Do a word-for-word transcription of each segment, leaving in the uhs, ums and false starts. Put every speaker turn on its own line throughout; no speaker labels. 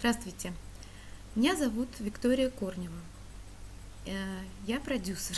Здравствуйте, меня зовут Виктория Корнева, Э, я продюсер.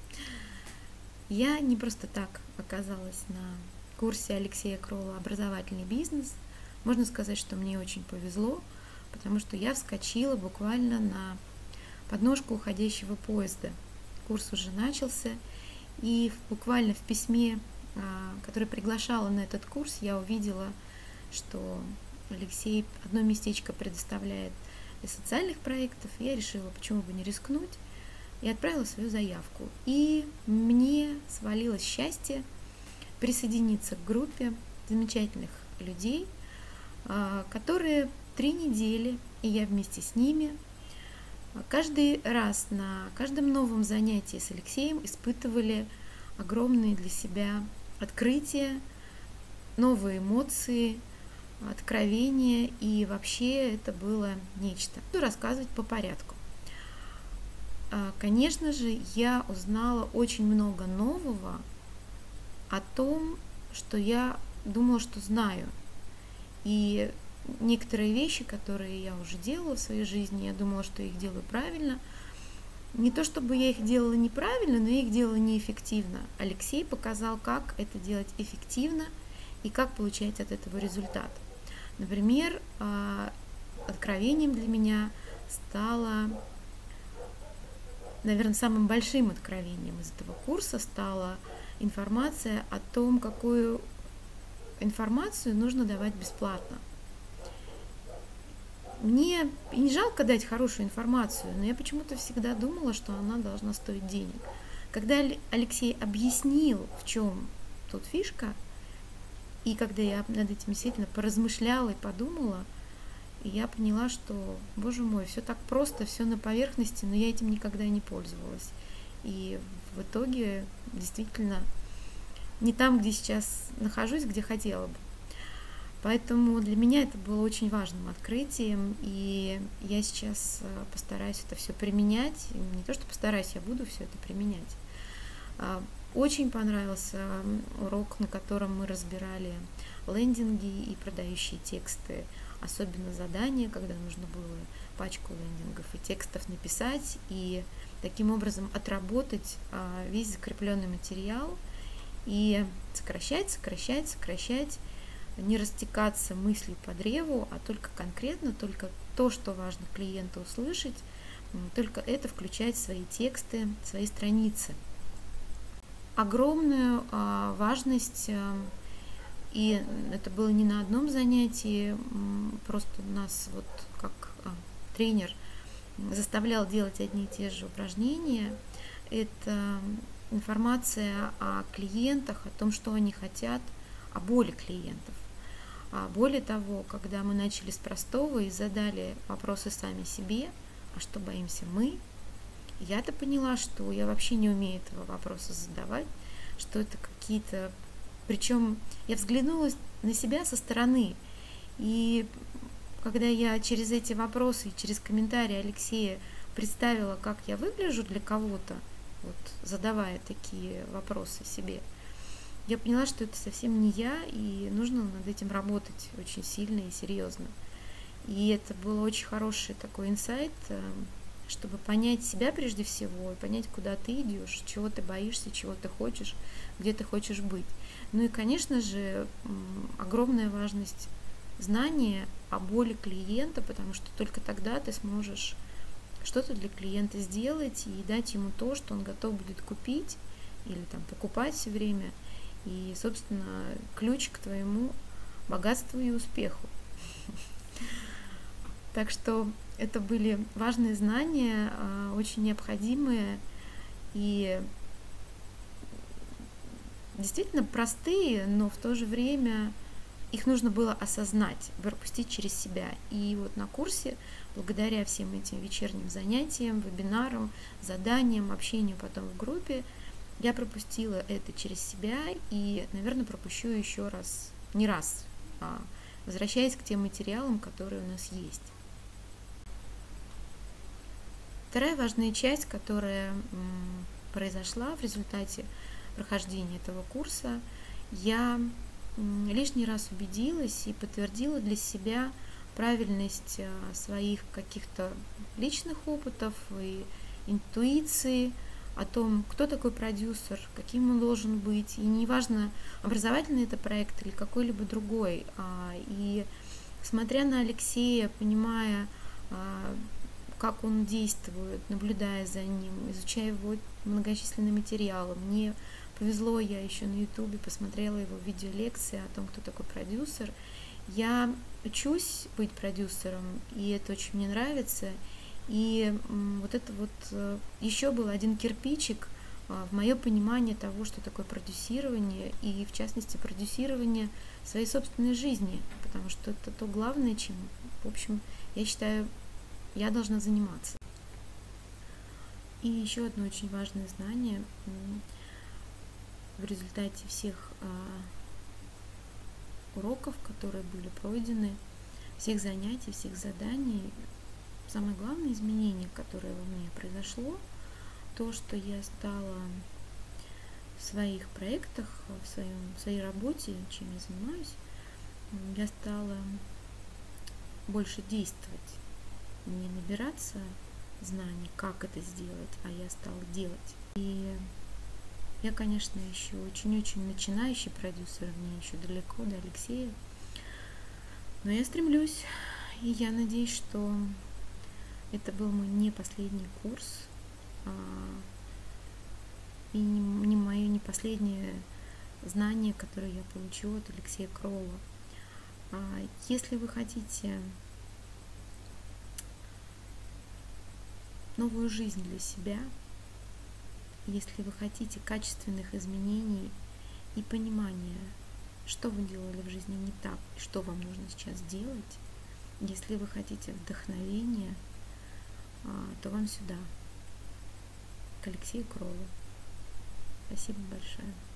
Я не просто так оказалась на курсе Алексея Кролла «Образовательный бизнес». Можно сказать, что мне очень повезло, потому что я вскочила буквально на подножку уходящего поезда. Курс уже начался, и буквально в письме, которое приглашало на этот курс, я увидела, что Алексей одно местечко предоставляет для социальных проектов. Я решила, почему бы не рискнуть, и отправила свою заявку. И мне свалилось счастье присоединиться к группе замечательных людей, которые три недели, и я вместе с ними, каждый раз на каждом новом занятии с Алексеем испытывали огромные для себя открытия, новые эмоции, откровения, и вообще это было нечто. Буду рассказывать по порядку. Конечно же, я узнала очень много нового о том, что я думала, что знаю. И некоторые вещи, которые я уже делала в своей жизни, я думала, что я их делаю правильно. Не то чтобы я их делала неправильно, но я их делала неэффективно. Алексей показал, как это делать эффективно и как получать от этого результат. Например, откровением для меня стало, наверное, самым большим откровением из этого курса стала информация о том, какую информацию нужно давать бесплатно. Мне и не жалко дать хорошую информацию, но я почему-то всегда думала, что она должна стоить денег. Когда Алексей объяснил, в чем тут фишка, и когда я над этим действительно поразмышляла и подумала, я поняла, что, боже мой, все так просто, все на поверхности, но я этим никогда не пользовалась. И в итоге действительно не там, где сейчас нахожусь, где хотела бы. Поэтому для меня это было очень важным открытием, и я сейчас постараюсь это все применять. Не то, что постараюсь, я буду все это применять. Очень понравился урок, на котором мы разбирали лендинги и продающие тексты, особенно задания, когда нужно было пачку лендингов и текстов написать, и таким образом отработать весь закрепленный материал и сокращать, сокращать, сокращать, не растекаться мыслью по древу, а только конкретно, только то, что важно клиенту услышать, только это включать в свои тексты, в свои страницы. Огромную а, важность, а, и это было не на одном занятии, просто нас вот как а, тренер заставлял делать одни и те же упражнения. Это информация о клиентах, о том, что они хотят, о боли клиентов. А более того, когда мы начали с простого и задали вопросы сами себе, а что боимся мы, я-то поняла, что я вообще не умею этого вопроса задавать, что это какие-то... Причем я взглянула на себя со стороны, и когда я через эти вопросы и через комментарии Алексея представила, как я выгляжу для кого-то, вот, задавая такие вопросы себе, я поняла, что это совсем не я, и нужно над этим работать очень сильно и серьезно. И это был очень хороший такой инсайт, чтобы понять себя прежде всего, и понять, куда ты идешь, чего ты боишься, чего ты хочешь, где ты хочешь быть. Ну и, конечно же, огромная важность знания о боли клиента, потому что только тогда ты сможешь что-то для клиента сделать и дать ему то, что он готов будет купить или там покупать все время. И, собственно, ключ к твоему богатству и успеху. Так что это были важные знания, очень необходимые и действительно простые, но в то же время их нужно было осознать, пропустить через себя. И вот на курсе, благодаря всем этим вечерним занятиям, вебинарам, заданиям, общению потом в группе, я пропустила это через себя и, наверное, пропущу еще раз, не раз, а возвращаясь к тем материалам, которые у нас есть. Вторая важная часть, которая произошла в результате прохождения этого курса, я лишний раз убедилась и подтвердила для себя правильность своих каких-то личных опытов и интуиции, о том, кто такой продюсер, каким он должен быть. И неважно, образовательный это проект или какой-либо другой. И смотря на Алексея, понимая, как он действует, наблюдая за ним, изучая его многочисленные материалы, мне повезло, я еще на ютубе посмотрела его видеолекции о том, кто такой продюсер. Я учусь быть продюсером, и это очень мне нравится. И вот это вот еще был один кирпичик в мое понимание того, что такое продюсирование, и в частности продюсирование своей собственной жизни, потому что это то главное, чем, в общем, я считаю, я должна заниматься. И еще одно очень важное знание в результате всех уроков, которые были пройдены, всех занятий, всех заданий. Самое главное изменение, которое во мне произошло, то, что я стала в своих проектах, в, своем, в своей работе, чем я занимаюсь, я стала больше действовать, не набираться знаний, как это сделать, а я стала делать. И я, конечно, еще очень-очень начинающий продюсер, мне еще далеко до Алексея, но я стремлюсь, и я надеюсь, что это был мой не последний курс, и не мое не последнее знание, которое я получу от Алексея Кролла. Если вы хотите новую жизнь для себя, если вы хотите качественных изменений и понимания, что вы делали в жизни не так, и что вам нужно сейчас делать, если вы хотите вдохновения, то вам сюда, к Алексею Кроллу. Спасибо большое.